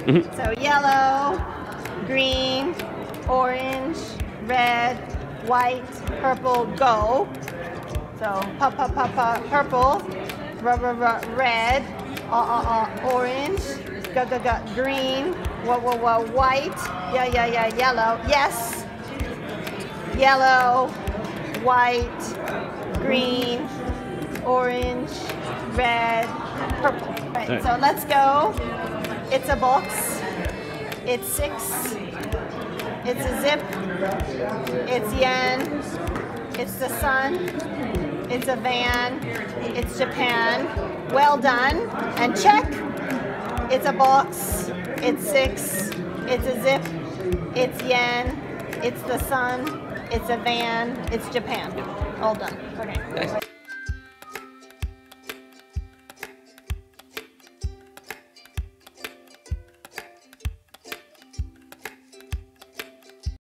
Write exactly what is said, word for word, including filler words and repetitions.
Mm-hmm. So yellow, green, orange, red, white, purple, go. So pa pa pa pa, purple, r r r red, uh, uh, uh, orange, g g g green, wah wah wah white, yeah yeah yeah yellow, yes, yellow, white, green, orange, red, purple. Right. Right. So let's go. It's a box. It's six. It's a zip. It's yen. It's the sun. It's a van. It's Japan. Well done. And check. It's a box. It's six. It's a zip. It's yen. It's the sun. It's a van. It's Japan. All done. Okay. Nice.